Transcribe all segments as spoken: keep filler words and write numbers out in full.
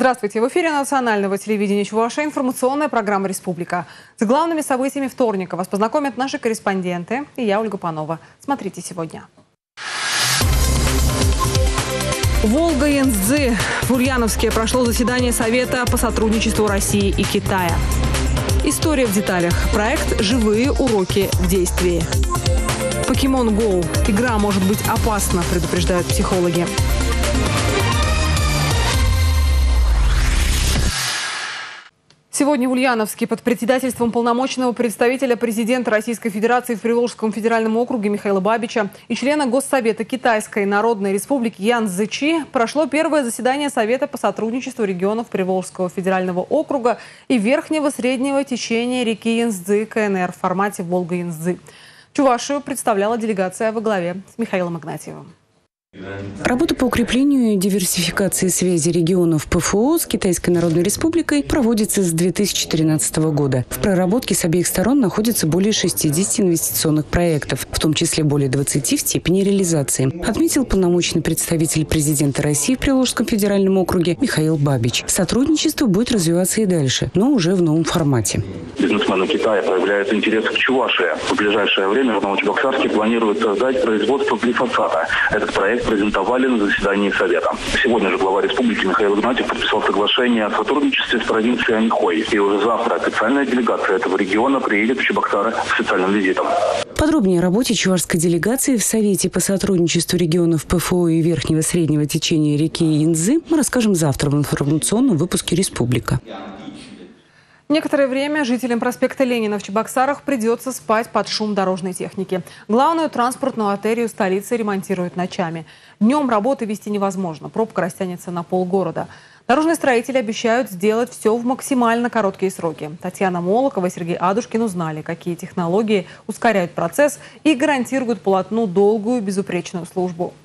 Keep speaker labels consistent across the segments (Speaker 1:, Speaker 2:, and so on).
Speaker 1: Здравствуйте! В эфире национального телевидения Чувашия информационная программа «Республика». С главными событиями вторника вас познакомят наши корреспонденты и я, Ольга Панова. Смотрите сегодня. Волга-Янцзы. В Ульяновске прошло заседание Совета по сотрудничеству России и Китая. История в деталях. Проект «Живые уроки в действии». Покемон Гоу. Игра может быть опасна, предупреждают психологи. Сегодня в Ульяновске под председательством полномочного представителя президента Российской Федерации в Приволжском федеральном округе Михаила Бабича и члена Госсовета Китайской Народной Республики Ян Цзычи прошло первое заседание Совета по сотрудничеству регионов Приволжского федерального округа и верхнего среднего течения реки Янцзы КНР в формате Волга-Янцзы. Чувашию представляла делегация во главе с Михаилом Игнатьевым.
Speaker 2: Работа по укреплению и диверсификации связи регионов ПФО с Китайской Народной Республикой проводится с две тысячи тринадцатого года. В проработке с обеих сторон находится более шестидесяти инвестиционных проектов, в том числе более двадцати в степени реализации, отметил полномочный представитель президента России в Приволжском федеральном округе Михаил Бабич. Сотрудничество будет развиваться и дальше, но уже в новом формате.
Speaker 3: Бизнесмены Китая проявляют интерес к Чувашии. В ближайшее время в Новочебоксарске планируют создать производство глифосата. Этот проект презентовали на заседании Совета. Сегодня же глава республики Михаил Игнатьев подписал соглашение о сотрудничестве с провинцией Аньхой. И уже завтра официальная делегация этого региона приедет в Чебоксары с официальным визитом.
Speaker 2: Подробнее о работе чувашской делегации в Совете по сотрудничеству регионов ПФО и верхнего среднего течения реки Янцзы мы расскажем завтра в информационном выпуске «Республика».
Speaker 1: Некоторое время жителям проспекта Ленина в Чебоксарах придется спать под шум дорожной техники. Главную транспортную артерию столицы ремонтируют ночами. Днем работы вести невозможно, пробка растянется на полгорода. Дорожные строители обещают сделать все в максимально короткие сроки. Татьяна Молокова и Сергей Адушкин узнали, какие технологии ускоряют процесс и гарантируют полотну долгую безупречную службу.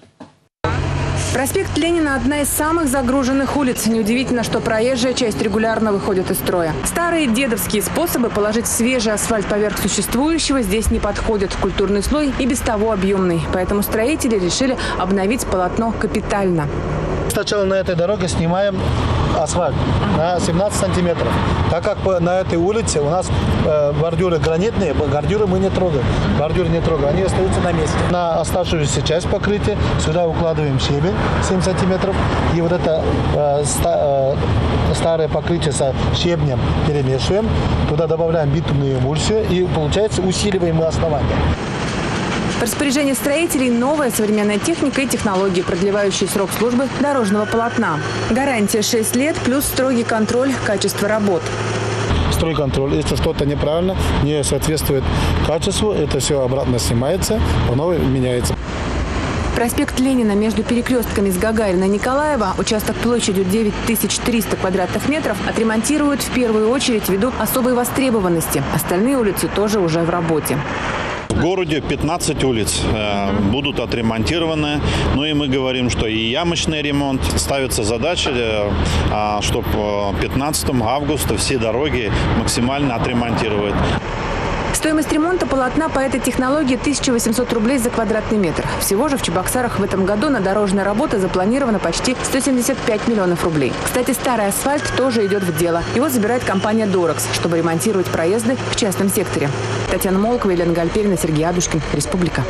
Speaker 4: Проспект Ленина – одна из самых загруженных улиц. Неудивительно, что проезжая часть регулярно выходит из строя. Старые дедовские способы положить свежий асфальт поверх существующего здесь не подходят. Культурный слой и без того объемный. Поэтому строители решили обновить полотно капитально.
Speaker 5: Сначала на этой дороге снимаем асфальт на семнадцать сантиметров. Так как на этой улице у нас э, бордюры гранитные, бордюры мы не трогаем. Бордюры не трогаем, они остаются на месте. На оставшуюся часть покрытия сюда укладываем щебень семь сантиметров. И вот это э, ста, э, старое покрытие со щебнем перемешиваем. Туда добавляем битумную эмульсию и получается усиливаем мы основание.
Speaker 4: В распоряжении строителей новая современная техника и технологии, продлевающие срок службы дорожного полотна. Гарантия шесть лет плюс строгий контроль качества работ.
Speaker 5: Стройконтроль. Если что-то неправильно, не соответствует качеству, это все обратно снимается, по новой меняется.
Speaker 4: Проспект Ленина между перекрестками с Гагарина и Николаева, участок площадью девять тысяч триста квадратных метров, отремонтируют в первую очередь ввиду особой востребованности. Остальные улицы тоже уже в работе.
Speaker 6: В городе пятнадцать улиц э, будут отремонтированы. Ну и мы говорим, что и ямочный ремонт. Ставится задача, э, э, чтобы пятнадцатого августа все дороги максимально отремонтировать.
Speaker 4: Стоимость ремонта полотна по этой технологии тысяча восемьсот рублей за квадратный метр. Всего же в Чебоксарах в этом году на дорожные работы запланировано почти сто семьдесят пять миллионов рублей. Кстати, старый асфальт тоже идет в дело. Его забирает компания «Дорекс», чтобы ремонтировать проезды в частном секторе. Татьяна Молокова, Елена Гальперина, Сергей Адушкин. Республика.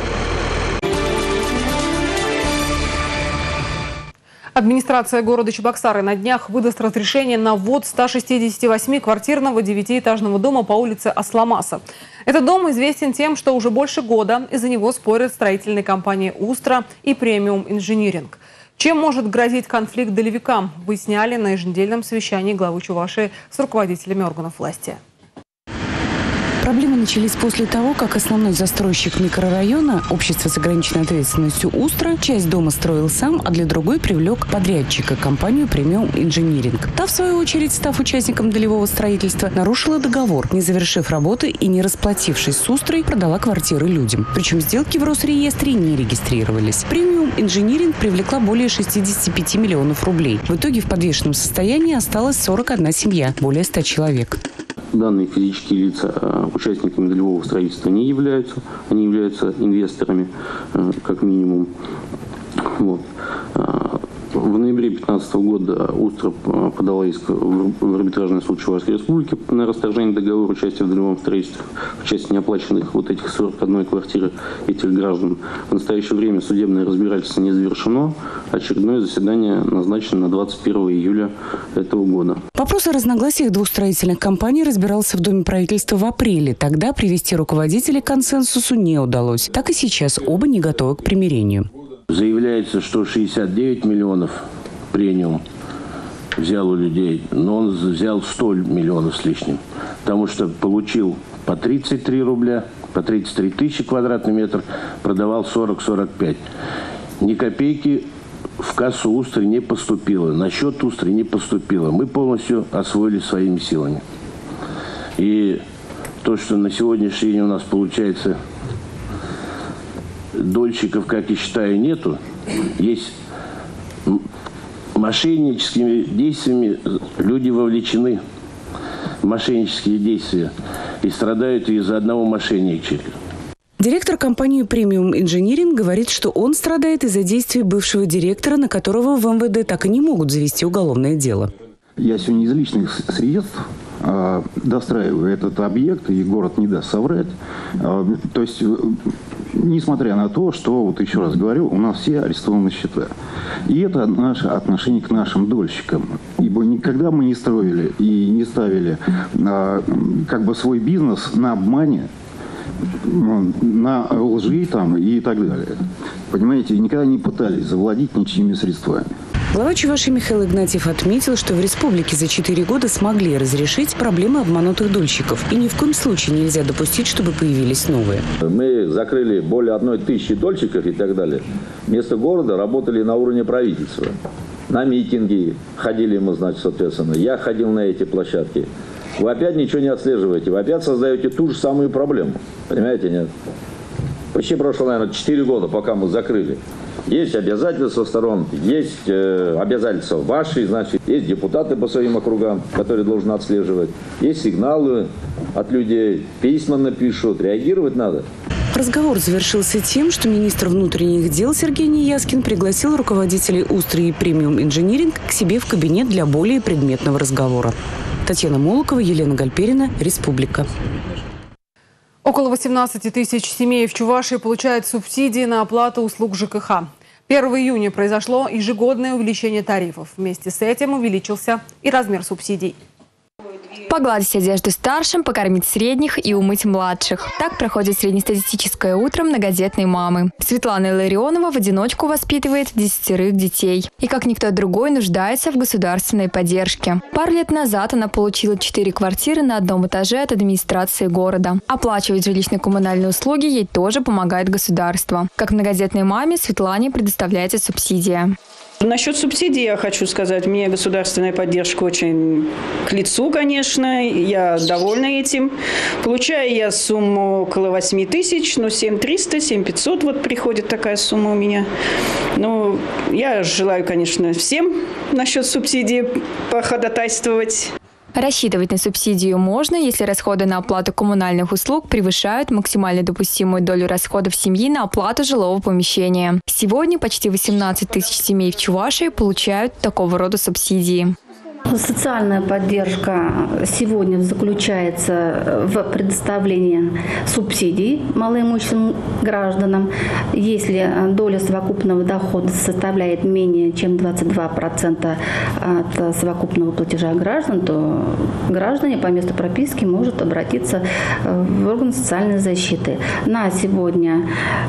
Speaker 1: Администрация города Чебоксары на днях выдаст разрешение на ввод ста шестидесяти восьми квартирного девятиэтажного дома по улице Асламаса. Этот дом известен тем, что уже больше года из-за него спорят строительные компании «Устра» и «Премиум Инжиниринг». Чем может грозить конфликт долевикам, выясняли на еженедельном совещании главы Чувашии с руководителями органов власти.
Speaker 2: Проблемы начались после того, как основной застройщик микрорайона, общество с ограниченной ответственностью «Устра», часть дома строил сам, а для другой привлек подрядчика, компанию «Премиум Инжиниринг». Та, в свою очередь, став участником долевого строительства, нарушила договор, не завершив работы и не расплатившись с «Устрой», продала квартиры людям. Причем сделки в Росреестре не регистрировались. «Премиум Инжиниринг» привлекла более шестидесяти пяти миллионов рублей. В итоге в подвешенном состоянии осталась сорок одна семья, более ста человек.
Speaker 7: Данные физические лица участниками долевого строительства не являются. Они являются инвесторами, как минимум. Вот. В ноябре две тысячи пятнадцатого года Устра подала иск в арбитражный суд Чувашской Республики на расторжение договора участия в долевом строительстве в части неоплаченных вот этих сорок одной квартиры этих граждан. В настоящее время судебное разбирательство не завершено. Очередное заседание назначено на двадцать первое июля этого года.
Speaker 2: Вопрос о разногласиях двух строительных компаний разбирался в Доме правительства в апреле. Тогда привести руководителей к консенсусу не удалось. Так и сейчас оба не готовы к примирению.
Speaker 8: Заявляется, что шестьдесят девять миллионов премиум взял у людей, но он взял сто миллионов с лишним. Потому что получил по тридцать три рубля, по тридцать три тысячи квадратный метр, продавал сорок — сорок пять. Ни копейки в кассу Устры не поступило, на счет Устры не поступило. Мы полностью освоили своими силами. И то, что на сегодняшний день у нас получается дольщиков, как я считаю, нету, есть мошенническими действиями, люди вовлечены в мошеннические действия и страдают из-за одного мошенничека.
Speaker 2: Директор компании «Премиум Инжиниринг» говорит, что он страдает из-за действий бывшего директора, на которого в эм вэ дэ так и не могут завести уголовное дело.
Speaker 9: Я сегодня из личных средств э, достраиваю этот объект, и город не даст соврать. Э, то есть, несмотря на то, что, вот еще раз говорю, у нас все арестованы счета. И это наше отношение к нашим дольщикам. Ибо никогда мы не строили и не ставили э, как бы свой бизнес на обмане, на лжи там и так далее. Понимаете, никогда не пытались завладеть ничьими средствами.
Speaker 2: Глава Чувашии Михаил Игнатьев отметил, что в республике за четыре года смогли разрешить проблемы обманутых дольщиков. И ни в коем случае нельзя допустить, чтобы появились новые.
Speaker 10: Мы закрыли более одной тысячи дольщиков и так далее. Вместо города работали на уровне правительства. На митинги ходили мы, значит, соответственно. Я ходил на эти площадки. Вы опять ничего не отслеживаете. Вы опять создаете ту же самую проблему. Понимаете, нет? Почти прошло, наверное, четыре года, пока мы закрыли. Есть обязательства сторон, есть э, обязательства ваши, значит, есть депутаты по своим округам, которые должны отслеживать, есть сигналы от людей, письма напишут, реагировать надо.
Speaker 2: Разговор завершился тем, что министр внутренних дел Сергей Неяскин пригласил руководителей Устры и «Премиум Инжиниринг» к себе в кабинет для более предметного разговора. Татьяна Молокова, Елена Гальперина, Республика.
Speaker 1: Около восемнадцати тысяч семей в Чувашии получают субсидии на оплату услуг жэ ка ха. первого июня произошло ежегодное увеличение тарифов. Вместе с этим увеличился и размер субсидий.
Speaker 11: Погладить одежду старшим, покормить средних и умыть младших. Так проходит среднестатистическое утро многодетной мамы. Светлана Илларионова в одиночку воспитывает десятерых детей. И как никто другой нуждается в государственной поддержке. Пару лет назад она получила четыре квартиры на одном этаже от администрации города. Оплачивать жилищно-коммунальные услуги ей тоже помогает государство. Как многодетной маме Светлане предоставляется субсидия.
Speaker 12: Насчет субсидий я хочу сказать, мне государственная поддержка очень к лицу, конечно, я довольна этим. Получаю я сумму около восьми тысяч, ну семь триста, семь пятьсот вот приходит такая сумма у меня. Ну, я желаю, конечно, всем насчет субсидий походатайствовать.
Speaker 11: Рассчитывать на субсидию можно, если расходы на оплату коммунальных услуг превышают максимально допустимую долю расходов семьи на оплату жилого помещения. Сегодня почти восемнадцать тысяч семей в Чувашии получают такого рода субсидии.
Speaker 13: Социальная поддержка сегодня заключается в предоставлении субсидий малоимущим гражданам. Если доля совокупного дохода составляет менее чем двадцать два процента от совокупного платежа граждан, то граждане по месту прописки могут обратиться в орган социальной защиты. На сегодня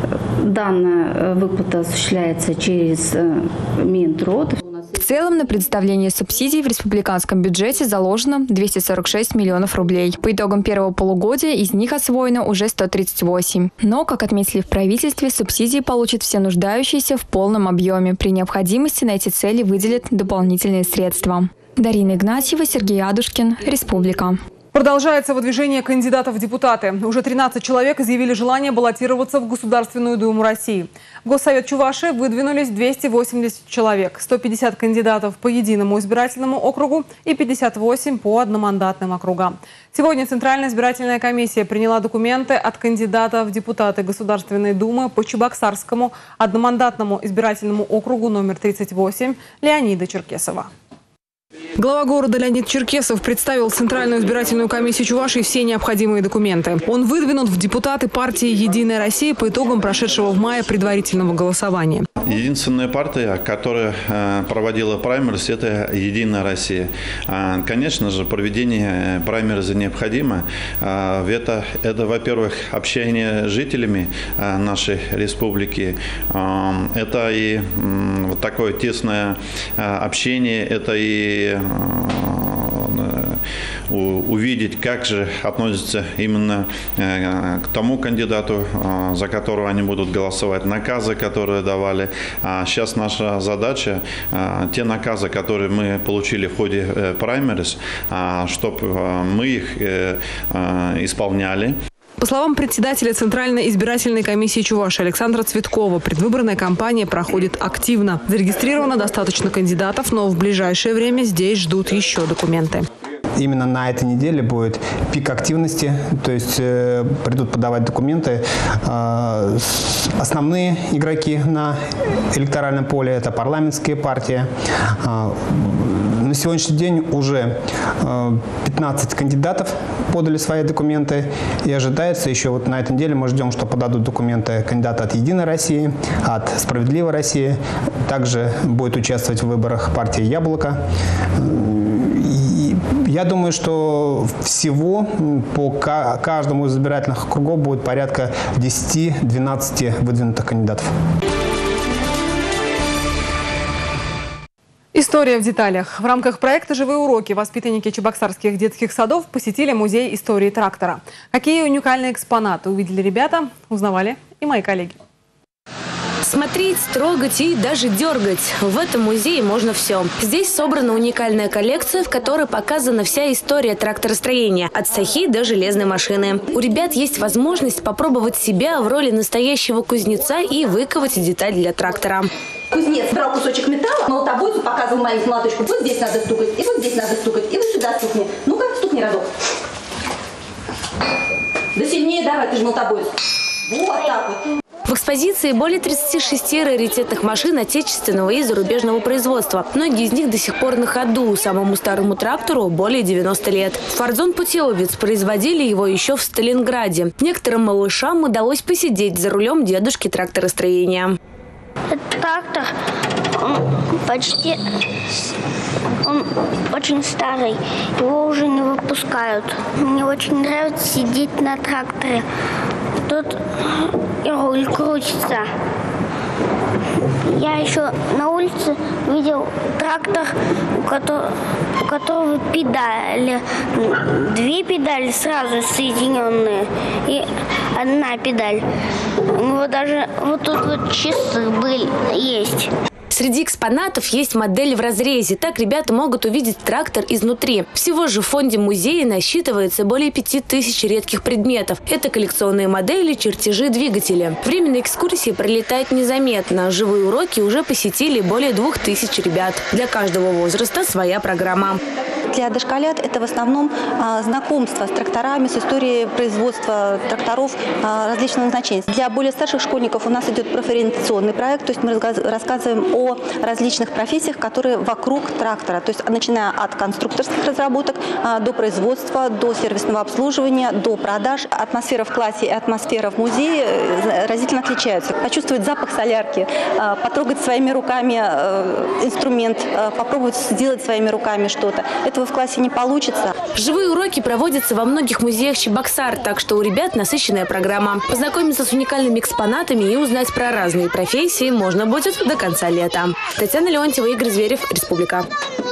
Speaker 13: данная выплата осуществляется через Минтруд.
Speaker 11: В целом на предоставление субсидий в республиканском бюджете заложено двести сорок шесть миллионов рублей. По итогам первого полугодия из них освоено уже сто тридцать восемь. Но, как отметили в правительстве, субсидии получат все нуждающиеся в полном объеме. При необходимости на эти цели выделят дополнительные средства. Дарина Игнатьева, Сергей Адушкин, Республика.
Speaker 1: Продолжается выдвижение кандидатов в депутаты. Уже тринадцать человек изъявили желание баллотироваться в Государственную Думу России. В Госсовет Чувашии выдвинулись двести восемьдесят человек, сто пятьдесят кандидатов по единому избирательному округу и пятьдесят восемь по одномандатным округам. Сегодня Центральная избирательная комиссия приняла документы от кандидата в депутаты Государственной Думы по Чебоксарскому одномандатному избирательному округу номер тридцать восемь Леонида Черкесова. Глава города Леонид Черкесов представил Центральную избирательную комиссию Чувашии все необходимые документы. Он выдвинут в депутаты партии «Единая Россия» по итогам прошедшего в мае предварительного голосования.
Speaker 6: Единственная партия, которая проводила праймерис, это «Единая Россия». Конечно же, проведение праймериса необходимо. Это, это, во-первых, общение с жителями нашей республики. Это и вот такое тесное общение, это и увидеть, как же относятся именно к тому кандидату, за которого они будут голосовать, наказы, которые давали. Сейчас наша задача, те наказы, которые мы получили в ходе праймерис, чтобы мы их исполняли.
Speaker 1: По словам председателя Центральной избирательной комиссии Чувашии Александра Цветкова, предвыборная кампания проходит активно. Зарегистрировано достаточно кандидатов, но в ближайшее время здесь ждут еще документы.
Speaker 14: Именно на этой неделе будет пик активности, то есть э, придут подавать документы э, основные игроки на электоральном поле, это парламентские партии. Э, на сегодняшний день уже э, пятнадцать кандидатов подали свои документы, и ожидается еще вот на этой неделе мы ждем, что подадут документы кандидата от «Единой России», от «Справедливой России». Также будет участвовать в выборах партия «Яблоко». Я думаю, что всего по каждому из избирательных округов будет порядка десяти-двенадцати выдвинутых кандидатов.
Speaker 1: История в деталях. В рамках проекта «Живые уроки» воспитанники чебоксарских детских садов посетили музей истории трактора. Какие уникальные экспонаты увидели ребята, узнавали и мои коллеги.
Speaker 15: Смотреть, трогать и даже дергать. В этом музее можно все. Здесь собрана уникальная коллекция, в которой показана вся история тракторостроения. От сахи до железной машины. У ребят есть возможность попробовать себя в роли настоящего кузнеца и выковать деталь для трактора.
Speaker 16: Кузнец брал кусочек металла, молотобойцу показывал маленькую молоточку. Вот здесь надо стукать, и вот здесь надо стукать, и вот сюда стукни. Ну-ка, стукни разок. Да сильнее давай, ты же молотобойц. Вот так вот.
Speaker 15: В экспозиции более тридцати шести раритетных машин отечественного и зарубежного производства. Многие из них до сих пор на ходу. Самому старому трактору более девяноста лет. Фордзон Путиловец производили его еще в Сталинграде. Некоторым малышам удалось посидеть за рулем дедушки тракторостроения.
Speaker 17: Этот трактор, он почти, он очень старый, его уже не выпускают. Мне очень нравится сидеть на тракторе. Тут и руль крутится. Я еще на улице видел трактор, у которого, у которого педали. Две педали сразу соединенные и одна педаль. У него даже вот тут вот часы были, есть.
Speaker 15: Среди экспонатов есть модель в разрезе. Так ребята могут увидеть трактор изнутри. Всего же в фонде музея насчитывается более пяти тысяч редких предметов. Это коллекционные модели, чертежи, двигатели. Время на экскурсии пролетает незаметно. Живые уроки уже посетили более двух тысяч ребят. Для каждого возраста своя программа.
Speaker 18: Для дошколят это в основном а, знакомство с тракторами, с историей производства тракторов а, различного назначения. Для более старших школьников у нас идет профориентационный проект, то есть мы рассказываем о различных профессиях, которые вокруг трактора, то есть начиная от конструкторских разработок а, до производства, до сервисного обслуживания, до продаж. Атмосфера в классе и атмосфера в музее разительно отличаются. Почувствовать запах солярки, а, потрогать своими руками а, инструмент, а, попробовать сделать своими руками что-то. Этого в классе не получится.
Speaker 15: Живые уроки проводятся во многих музеях Чебоксар, так что у ребят насыщенная программа. Познакомиться с уникальными экспонатами и узнать про разные профессии можно будет до конца лета. Татьяна Леонтьева, Игорь Зверев, Республика.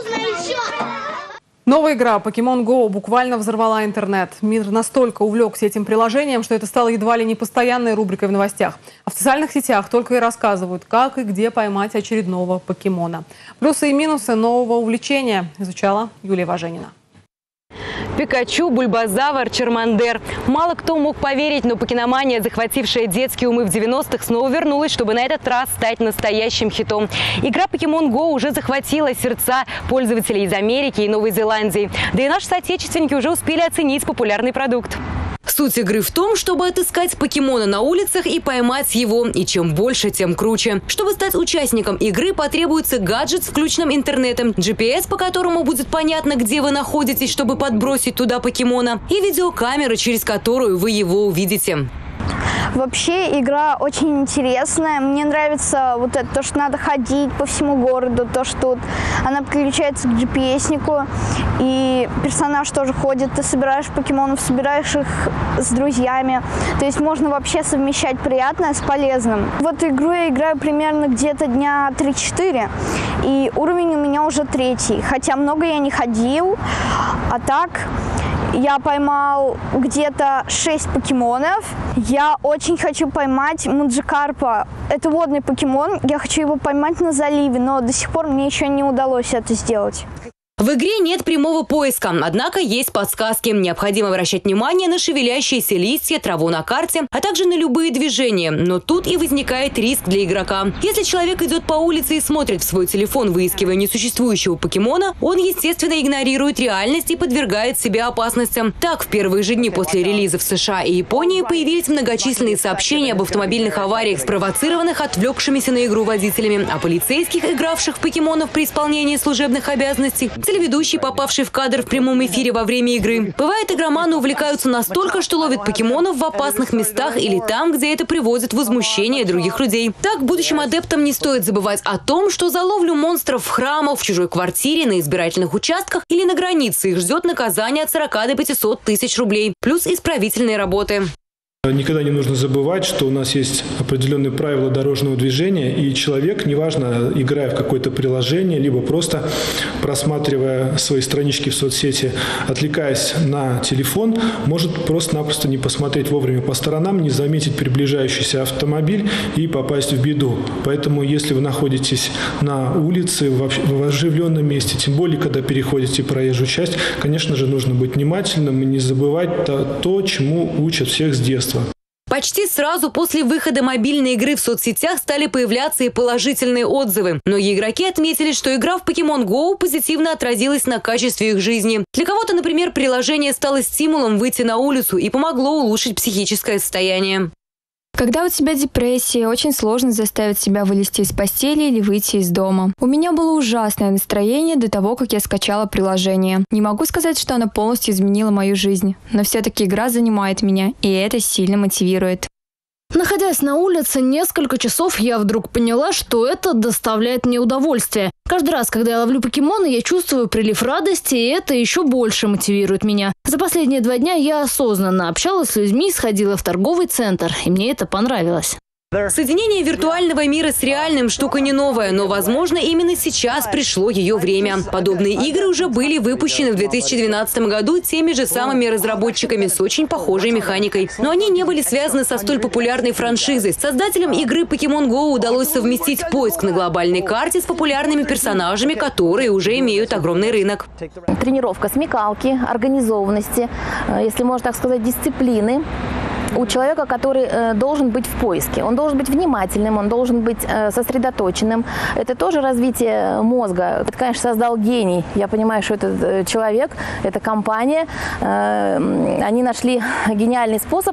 Speaker 1: Новая игра Pokemon Go буквально взорвала интернет. Мир настолько увлекся этим приложением, что это стало едва ли не постоянной рубрикой в новостях. А в социальных сетях только и рассказывают, как и где поймать очередного покемона. Плюсы и минусы нового увлечения изучала Юлия Важенина.
Speaker 19: Пикачу, Бульбазавр, Чармандер. Мало кто мог поверить, но покиномания, захватившая детские умы в девяностых, снова вернулась, чтобы на этот раз стать настоящим хитом. Игра Pokemon Go уже захватила сердца пользователей из Америки и Новой Зеландии. Да и наши соотечественники уже успели оценить популярный продукт. Суть игры в том, чтобы отыскать покемона на улицах и поймать его. И чем больше, тем круче. Чтобы стать участником игры, потребуется гаджет с включенным интернетом, джи пи эс, по которому будет понятно, где вы находитесь, чтобы подбросить туда покемона, и видеокамера, через которую вы его увидите.
Speaker 20: Вообще игра очень интересная. Мне нравится вот это, то, что надо ходить по всему городу, то, что вот она подключается к джи пи эснику, и персонаж тоже ходит. Ты собираешь покемонов, собираешь их с друзьями. То есть можно вообще совмещать приятное с полезным. Вот игру я играю примерно где-то дня три-четыре, и уровень у меня уже третий. Хотя много я не ходил, а так... Я поймал где-то шесть покемонов. Я очень хочу поймать Маджикарпа. Это водный покемон. Я хочу его поймать на заливе, но до сих пор мне еще не удалось это сделать.
Speaker 19: В игре нет прямого поиска, однако есть подсказки. Необходимо обращать внимание на шевелящиеся листья, траву на карте, а также на любые движения. Но тут и возникает риск для игрока. Если человек идет по улице и смотрит в свой телефон, выискивая несуществующего покемона, он, естественно, игнорирует реальность и подвергает себя опасностям. Так, в первые же дни после релиза в США и Японии появились многочисленные сообщения об автомобильных авариях, спровоцированных отвлекшимися на игру водителями, о полицейских, игравших в покемонов при исполнении служебных обязанностей, телеведущий, попавший в кадр в прямом эфире во время игры. Бывает, игроманы увлекаются настолько, что ловят покемонов в опасных местах или там, где это приводит в возмущение других людей. Так, будущим адептам не стоит забывать о том, что за ловлю монстров в храмах, в чужой квартире, на избирательных участках или на границе их ждет наказание от сорока до пятисот тысяч рублей, плюс исправительные работы.
Speaker 21: Никогда не нужно забывать, что у нас есть определенные правила дорожного движения, и человек, неважно, играя в какое-то приложение, либо просто просматривая свои странички в соцсети, отвлекаясь на телефон, может просто-напросто не посмотреть вовремя по сторонам, не заметить приближающийся автомобиль и попасть в беду. Поэтому, если вы находитесь на улице, в оживленном месте, тем более, когда переходите проезжую часть, конечно же, нужно быть внимательным и не забывать то, то чему учат всех с детства.
Speaker 19: Почти сразу после выхода мобильной игры в соцсетях стали появляться и положительные отзывы. Многие игроки отметили, что игра в Pokemon Go позитивно отразилась на качестве их жизни. Для кого-то, например, приложение стало стимулом выйти на улицу и помогло улучшить психическое состояние.
Speaker 11: Когда у тебя депрессия, очень сложно заставить себя вылезти из постели или выйти из дома. У меня было ужасное настроение до того, как я скачала приложение. Не могу сказать, что оно полностью изменило мою жизнь, но все-таки игра занимает меня, и это сильно мотивирует.
Speaker 22: Находясь на улице несколько часов, я вдруг поняла, что это доставляет мне удовольствие. Каждый раз, когда я ловлю покемона, я чувствую прилив радости, и это еще больше мотивирует меня. За последние два дня я осознанно общалась с людьми, сходила в торговый центр, и мне это понравилось.
Speaker 19: Соединение виртуального мира с реальным – штука не новая, но, возможно, именно сейчас пришло ее время. Подобные игры уже были выпущены в две тысячи двенадцатом году теми же самыми разработчиками с очень похожей механикой. Но они не были связаны со столь популярной франшизой. Создателям игры Pokemon Go удалось совместить поиск на глобальной карте с популярными персонажами, которые уже имеют огромный рынок.
Speaker 23: Тренировка смекалки, организованности, если можно так сказать, дисциплины у человека, который э, должен быть в поиске. Он должен быть внимательным, он должен быть э, сосредоточенным. Это тоже развитие мозга. Это, конечно, создал гений. Я понимаю, что этот э, человек, эта компания, э, они нашли гениальный способ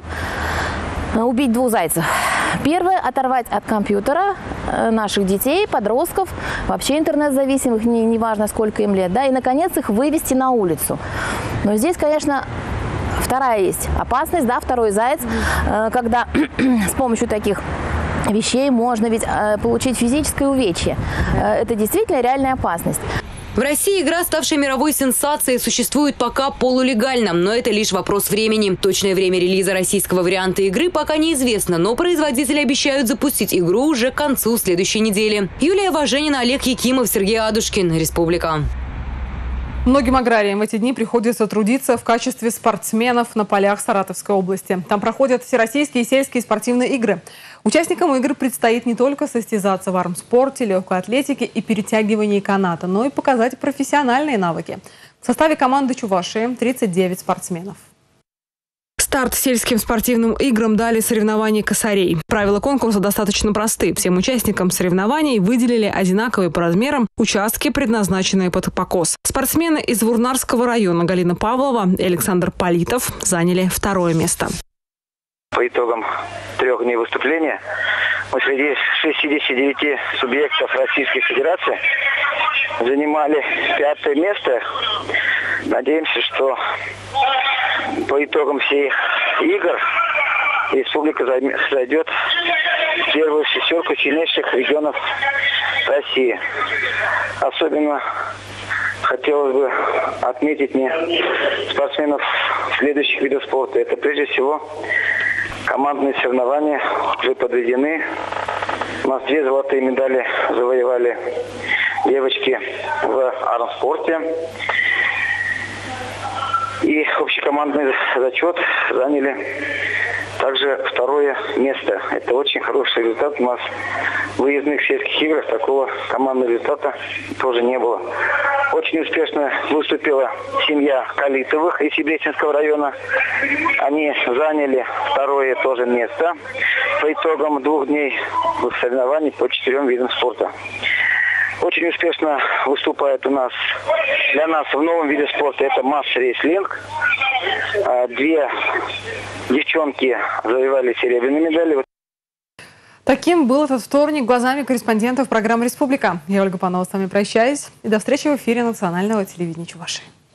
Speaker 23: убить двух зайцев. Первое – оторвать от компьютера наших детей, подростков, вообще интернет-зависимых, не, неважно, сколько им лет, да, и, наконец, их вывести на улицу. Но здесь, конечно, вторая есть опасность, да, второй заяц, когда с помощью таких вещей можно ведь получить физическое увечье. Это действительно реальная опасность.
Speaker 19: В России игра, ставшая мировой сенсацией, существует пока полулегально, но это лишь вопрос времени. Точное время релиза российского варианта игры пока неизвестно, но производители обещают запустить игру уже к концу следующей недели. Юлия Важенина, Олег Якимов, Сергей Адушкин. Республика.
Speaker 1: Многим аграриям в эти дни приходится трудиться в качестве спортсменов на полях Саратовской области. Там проходят всероссийские и сельские спортивные игры. Участникам игр предстоит не только состязаться в армспорте, легкой атлетике и перетягивании каната, но и показать профессиональные навыки. В составе команды Чувашии тридцать девять спортсменов. Старт сельским спортивным играм дали соревнования косарей. Правила конкурса достаточно просты. Всем участникам соревнований выделили одинаковые по размерам участки, предназначенные под покос. Спортсмены из Вурнарского района Галина Павлова и Александр Политов заняли второе место.
Speaker 3: По итогам трех дней выступления мы среди шестидесяти девяти субъектов Российской Федерации занимали пятое место. Надеемся, что по итогам всех игр республика зайдет в первую шестерку сильнейших регионов России. Особенно хотелось бы отметить мне спортсменов следующих видов спорта. Это прежде всего командные соревнования уже подведены. У нас две золотые медали завоевали девочки в армспорте. И общекомандный зачет заняли также второе место. Это очень хороший результат. У нас в выездных сельских играх такого командного результата тоже не было. Очень успешно выступила семья Калитовых из Себреченского района. Они заняли второе тоже место по итогам двух дней соревнований по четырем видам спорта. Очень успешно выступает у нас, для нас в новом виде спорта, это масс-рейслинг. Две девчонки завоевали серебряные медали.
Speaker 1: Таким был этот вторник глазами корреспондентов программы «Республика». Я, Ольга Панова, с вами прощаюсь. И до встречи в эфире национального телевидения Чувашии.